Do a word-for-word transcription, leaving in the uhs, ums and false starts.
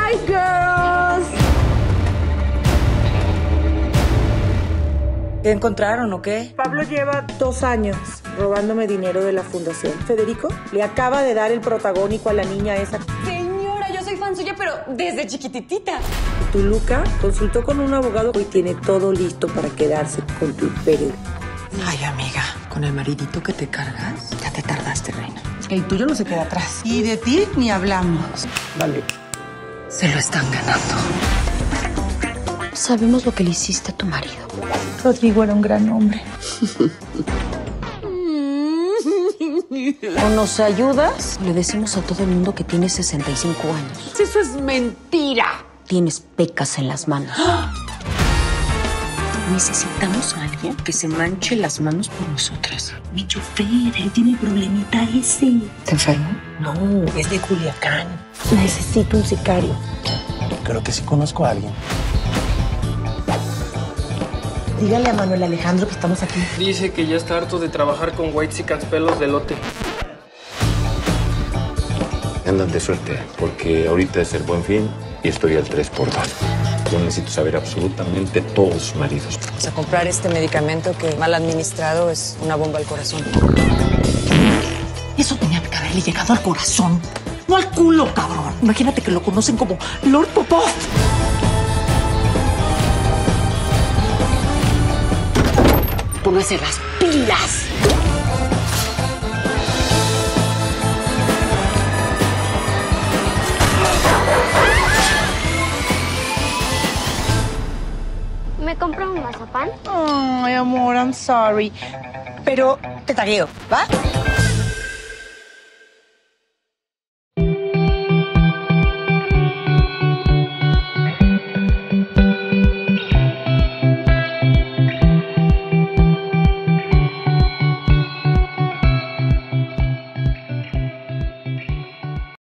Hi, girls. ¿Qué encontraron o qué? Pablo lleva dos años robándome dinero de la fundación. Federico le acaba de dar el protagónico a la niña esa. Señora, yo soy fan suya, pero desde chiquititita. Y tu Luca consultó con un abogado y tiene todo listo para quedarse con tu imperio. Ay, amiga, con el maridito que te cargas, ya te tardaste, reina. El tuyo no se queda atrás. Y de ti ni hablamos. Vale. Se lo están ganando. Sabemos lo que le hiciste a tu marido. Rodrigo era un gran hombre. O nos ayudas, o le decimos a todo el mundo que tienes sesenta y cinco años. Eso es mentira. Tienes pecas en las manos. Necesitamos a alguien que se manche las manos por nosotras. Mi chofer, él tiene el problemita ese. ¿Te enfermo? No, es de Culiacán. Necesito un sicario. Creo que sí conozco a alguien. Dígale a Manuel Alejandro que estamos aquí. Dice que ya está harto de trabajar con whitexicans pelos de lote. Andan de suerte, porque ahorita es el Buen Fin y estoy al tres por dos. Yo necesito saber absolutamente todos sus maridos. Vamos a comprar este medicamento que, mal administrado, es una bomba al corazón. Eso tenía que haberle llegado al corazón, no al culo, cabrón. Imagínate que lo conocen como Lord Popov. Póngase las pilas. ¿Me compra un mazapán? Ay, amor, I'm sorry. Pero te tagueo, ¿va?